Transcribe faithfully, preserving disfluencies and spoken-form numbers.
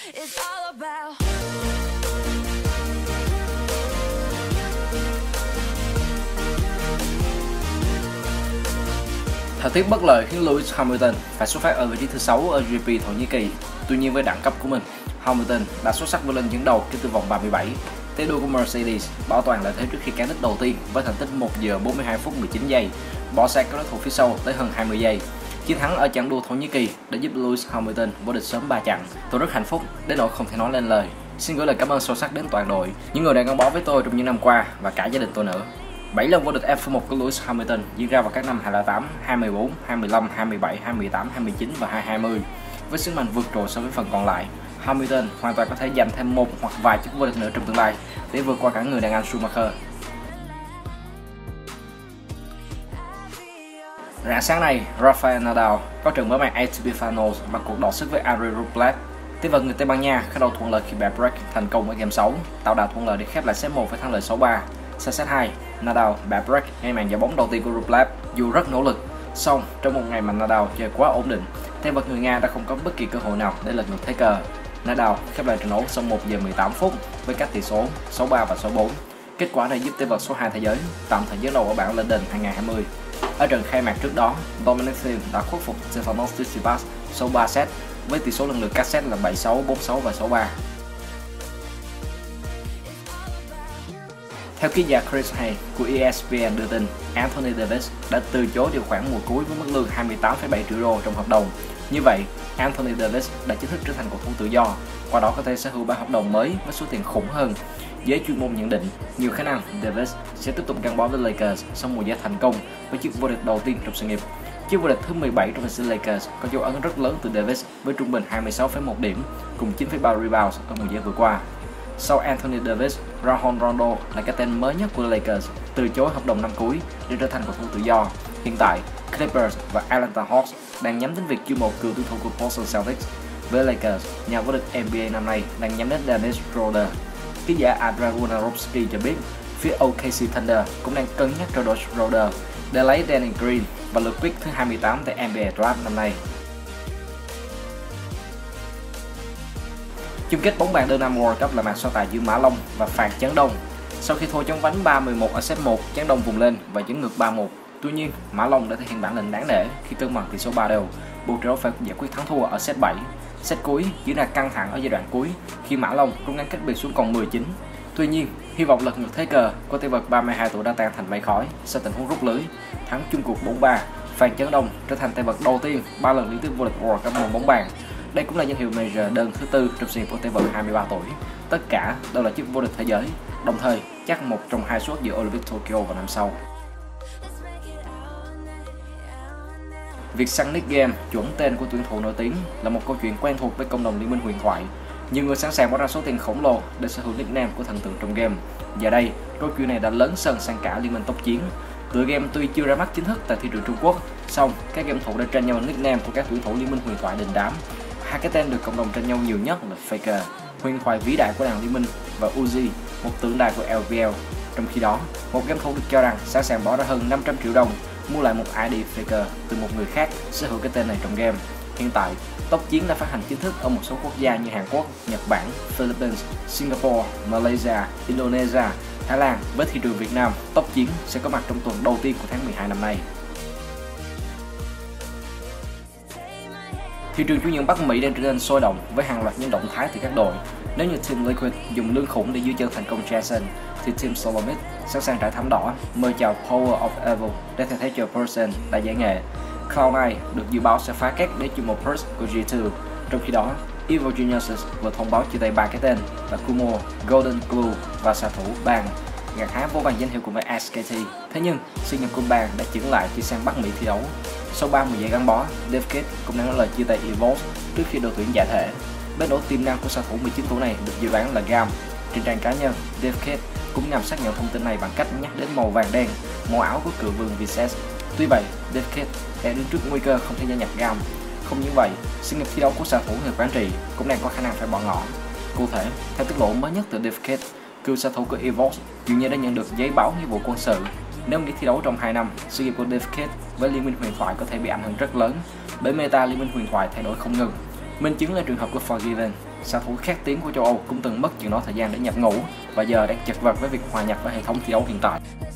it's all about. Thời tiết bất lợi khiến Lewis Hamilton phải xuất phát ở vị trí thứ sáu ở giê pê Thổ Nhĩ Kỳ. Tuy nhiên với đẳng cấp của mình, Hamilton đã xuất sắc vươn lên dẫn đầu kể từ vòng ba mươi bảy. Tay đua của Mercedes bảo toàn lợi thế trước khi cán đích đầu tiên với thành tích một giờ bốn mươi hai phút mười chín giây, bỏ xa các đối thủ phía sau tới hơn hai mươi giây. Chiến thắng ở chặng đua Thổ Nhĩ Kỳ đã giúp Lewis Hamilton vô địch sớm ba chặng. Tôi rất hạnh phúc đến nỗi không thể nói lên lời. Xin gửi lời cảm ơn sâu sắc đến toàn đội, những người đã gắn bó với tôi trong những năm qua và cả gia đình tôi nữa. bảy lần vô địch F một của Lewis Hamilton diễn ra vào các năm hai không không tám, hai không một bốn, hai không một lăm, hai mươi bảy, hai mươi tám, hai mươi chín và hai không hai không. Với sức mạnh vượt trội so với phần còn lại, Hamilton hoàn toàn có thể giành thêm một hoặc vài chức vô địch nữa trong tương lai để vượt qua cả người đàn anh Schumacher. Rạng sáng nay, Rafael Nadal có trận mở màn a tê pê Finals bằng cuộc đọ sức với Andrei Rublev. Tay vợt người Tây Ban Nha khởi đầu thuận lợi khi bẻ break thành công ở game sáu, tạo đà thuận lợi để khép lại set một với thắng lợi sáu ba. Sang set hai, Nadal bẻ break ngay màn giao bóng đầu tiên của Rublev. Dù rất nỗ lực, song trong một ngày mà Nadal chơi quá ổn định, tay vợt người Nga đã không có bất kỳ cơ hội nào để lật ngược thế cờ. Nadal khép lại trận đấu sau một giờ mười tám phút với cách tỷ số sáu ba và sáu bốn. Kết quả này giúp tay vợt số hai thế giới tạm thời dẫn đầu ở bảng London hai không hai không. Ở trận khai mạc trước đó, Dominic Thiem đã khuất phục Stefanos Tsitsipas sau ba set với tỷ số lần lượt các set là bảy sáu, bốn sáu và sáu ba. Theo ký giả Chris Hay của E S P N đưa tin, Anthony Davis đã từ chối điều khoản mùa cuối với mức lương hai mươi tám phẩy bảy triệu đô trong hợp đồng. Như vậy, Anthony Davis đã chính thức trở thành cầu thủ tự do, qua đó có thể sở hữu bản hợp đồng mới với số tiền khủng hơn. Giới chuyên môn nhận định nhiều khả năng Davis sẽ tiếp tục gắn bó với Lakers sau mùa giải thành công với chiếc vô địch đầu tiên trong sự nghiệp. Chiếc vô địch thứ mười bảy trong lịch sử Lakers có dấu ấn rất lớn từ Davis với trung bình hai mươi sáu phẩy một điểm cùng chín phẩy ba rebounds ở mùa giải vừa qua. Sau Anthony Davis, Rajon Rondo là cái tên mới nhất của Lakers từ chối hợp đồng năm cuối để trở thành cầu thủ tự do. Hiện tại, Clippers và Atlanta Hawks đang nhắm đến việc chiêu mộ cựu tuyển thủ của Boston Celtics. Với Lakers, nhà vô địch N B A năm nay đang nhắm đến Dennis Schroeder. Ký giả Adrian Wojnarowski cho biết, phía O K C Thunder cũng đang cân nhắc trao đổi Schroeder để lấy Danny Green và lượt pick thứ hai mươi tám tại N B A Draft năm nay. Chung kết bóng bàn đơn nam World Cup là màn so tài giữa Mã Long và Phàn Chấn Đông. Sau khi thua chóng vánh ba mười một ở set một, Chấn Đông vùng lên và dẫn ngược ba một. Tuy nhiên, Mã Long đã thể hiện bản lĩnh đáng nể khi cân bằng tỷ số ba đều, buộc trận đấu phải giải quyết thắng thua ở set bảy. Set cuối diễn ra căng thẳng ở giai đoạn cuối khi Mã Long rút ngắn cách biệt xuống còn mười chín. Tuy nhiên, hy vọng lật ngược thế cờ của tay vợt ba mươi hai tuổi đã tan thành mây khói sau tình huống rút lưới. Thắng chung cuộc bốn ba, Phàn Chấn Đông trở thành tay vợt đầu tiên ba lần liên tiếp vô địch World Cup môn bóng bàn. Đây cũng là danh hiệu major đơn thứ tư trong sự nghiệp của tay vợt hai mươi ba tuổi. Tất cả đều là chức vô địch thế giới, đồng thời chắc một trong hai suất dự Olympic Tokyo vào năm sau. Việc săn nick game chuẩn tên của tuyển thủ nổi tiếng là một câu chuyện quen thuộc với cộng đồng liên minh huyền thoại. Nhiều người sẵn sàng bỏ ra số tiền khổng lồ để sở hữu nickname của thần tượng trong game. Giờ đây, câu chuyện này đã lớn sân sang cả liên minh tốc chiến. Tựa game tuy chưa ra mắt chính thức tại thị trường Trung Quốc, song các game thủ đã tranh nhau nickname của các tuyển thủ liên minh huyền thoại đình đám. Hai cái tên được cộng đồng tranh nhau nhiều nhất là Faker, huyền thoại vĩ đại của đàn liên minh, và Uzi, một tượng đài của L V L. Trong khi đó, một game thủ được cho rằng sẵn sàng bỏ ra hơn năm trăm triệu đồng mua lại một I D Faker từ một người khác sở hữu cái tên này trong game. Hiện tại, tốc chiến đã phát hành chính thức ở một số quốc gia như Hàn Quốc, Nhật Bản, Philippines, Singapore, Malaysia, Indonesia, Thái Lan. Với thị trường Việt Nam, tốc chiến sẽ có mặt trong tuần đầu tiên của tháng mười hai năm nay. Thị trường chuyển nhượng Bắc Mỹ đang trở nên sôi động với hàng loạt những động thái từ các đội. Nếu như Team Liquid dùng lương khủng để giữ chân thành công Jason, thì Team Solomid sẵn sàng trải thảm đỏ mời chào Power of Evil để thay thế cho Person tại giải nghệ. Cloud nine được dự báo sẽ phá cách để chiêu một Purse của G hai. Trong khi đó, Evil Geniuses vừa thông báo chia tay ba cái tên là Kumo, Golden Glue và xạ thủ Bang, gặt hái vô vàn danh hiệu cùng với S K T. Thế nhưng, sự nghiệp của Bang đã chững lại khi sang Bắc Mỹ thi đấu. Sau ba mùa giải gắn bó, DevKit cũng đã nói lời chia tay Evolve trước khi đội tuyển giải thể. Bên nổ tiềm năng của xạ thủ mười chín tuổi này được dự đoán là Gam. Trên trang cá nhân, DevKit cũng nhằm xác nhận thông tin này bằng cách nhắc đến màu vàng đen, màu áo của cựu vương Vises. Tuy vậy, DevKit đang đứng trước nguy cơ không thể gia nhập Gam. Không những vậy, sự nghiệp thi đấu của xạ thủ người quản trị cũng đang có khả năng phải bỏ ngỏ. Cụ thể, theo tiết lộ mới nhất từ DevKit, cựu xạ thủ của Evolve dường như đã nhận được giấy báo nghĩa vụ quân sự. Nếu nghỉ thi đấu trong hai năm, sự nghiệp của DevKit với Liên minh huyền thoại có thể bị ảnh hưởng rất lớn bởi meta Liên minh huyền thoại thay đổi không ngừng. Minh chứng là trường hợp của Forgiven, xạ thủ khét tiếng của châu Âu cũng từng mất chừng đó thời gian để nhập ngũ và giờ đang chật vật với việc hòa nhập với hệ thống thi đấu hiện tại.